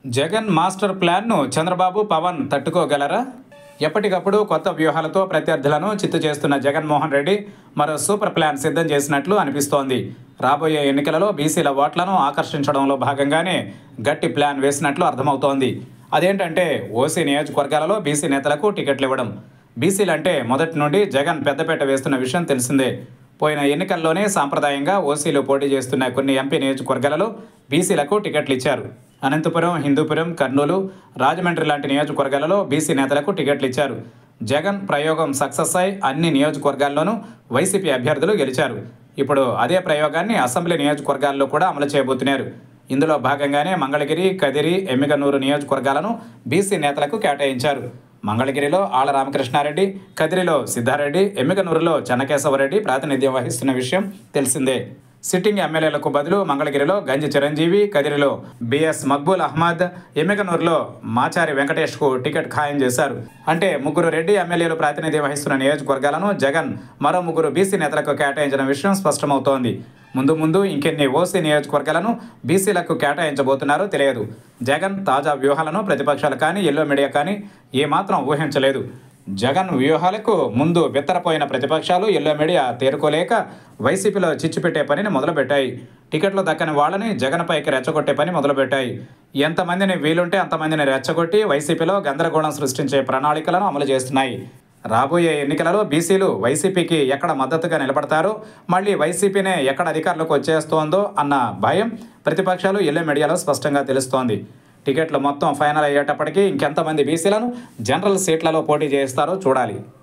Jagan master ప్లాన్ను చంద్రబాబు పవన్ తట్టుకోగలరా? ఎప్పటికప్పుడు కొత్త వ్యూహాలతో ప్రత్యర్థులను చిత్తు చేస్తున్న జగన్మోహన్ రెడ్డి మరో సూపర్ ప్లాన్ సిద్ధం చేసినట్లు అనిపిస్తోంది. రాబోయే ఎన్నికలలో బీసీల ఓట్లను ఆకర్షించడంలో భాగంగానే గట్టి ప్లాన్ వేసినట్లు అర్థమవుతోంది. అదేంటంటే ఓసీ నియోజకవర్గాలలో బీసీ నేతలకు టికెట్లు ఇవ్వడం. బీసీలంటే మొదటి నుండి జగన్ పెద్దపీట వేస్తున్న విషయం తెలిసిందే. పోయిన ఎన్నికల్లోనే సాంప్రదాయంగా ఓసీలు పోటీ చేస్తున్న కొన్ని ఎంపీ నియోజకవర్గాలలో బీసీలకు టికెట్లు ఇచ్చారు. అనంతపురం, హిందూపురం, కర్నూలు, రాజమండ్రి లాంటి నియోజకవర్గాలలో బీసీ నేతలకు టికెట్లు ఇచ్చారు. జగన్ ప్రయోగం సక్సెస్ అయి అన్ని నియోజకవర్గాల్లోనూ వైసీపీ అభ్యర్థులు గెలిచారు. ఇప్పుడు అదే ప్రయోగాన్ని అసెంబ్లీ నియోజకవర్గాల్లో కూడా అమలు చేయబోతున్నారు. ఇందులో భాగంగానే మంగళగిరి, కదిరి, ఎమ్మిగనూరు నియోజకవర్గాలను బీసీ నేతలకు కేటాయించారు. మంగళగిరిలో ఆళ్ల రామకృష్ణారెడ్డి, కదిరిలో సిద్ధారెడ్డి, ఎమ్మిగనూరులో చెన్నకేశవరెడ్డి ప్రాతినిధ్యం వహిస్తున్న విషయం తెలిసిందే. సిట్టింగ్ ఎమ్మెల్యేలకు బదులు మంగళగిరిలో గంజి చిరంజీవి, కదిరిలో బిఎస్ మక్బూల్ అహ్మద్, ఎమ్మిగనూరులో మాచారి వెంకటేష్కు టికెట్ ఖాయం చేశారు. అంటే ముగ్గురు రెడ్డి ఎమ్మెల్యేలు ప్రాతినిధ్యం వహిస్తున్న నియోజకవర్గాలను జగన్ మరో ముగ్గురు బీసీ నేతలకు కేటాయించిన విషయం స్పష్టమవుతోంది. ముందు ముందు ఇంకెన్ని ఓసీ నియోజకవర్గాలను బీసీలకు కేటాయించబోతున్నారో తెలియదు. జగన్ తాజా వ్యూహాలను ప్రతిపక్షాలు కానీ, ఎల్లో మీడియా కానీ ఏమాత్రం ఊహించలేదు. జగన్ వ్యూహాలకు ముందు బిత్తరపోయిన ప్రతిపక్షాలు, ఎల్లో మీడియా తేరుకోలేక వైసీపీలో చిచ్చు పెట్టే పనిని మొదలుపెట్టాయి. టికెట్లు దక్కని వాళ్ళని జగన్పైకి రెచ్చగొట్టే పని మొదలుపెట్టాయి. ఎంతమందిని వీలుంటే అంతమందిని రెచ్చగొట్టి వైసీపీలో గందరగోళం సృష్టించే ప్రణాళికలను అమలు చేస్తున్నాయి. రాబోయే ఎన్నికలలో బీసీలు వైసీపీకి ఎక్కడ మద్దతుగా నిలబడతారో, మళ్ళీ వైసీపీనే ఎక్కడ అధికారంలోకి వచ్చేస్తోందో అన్న భయం ప్రతిపక్షాలు, ఎల్లో మీడియాలో స్పష్టంగా తెలుస్తోంది. టికెట్లు మొత్తం ఫైనల్ అయ్యేటప్పటికీ ఇంకెంతమంది బీసీలను జనరల్ సీట్లలో పోటీ చేస్తారో చూడాలి.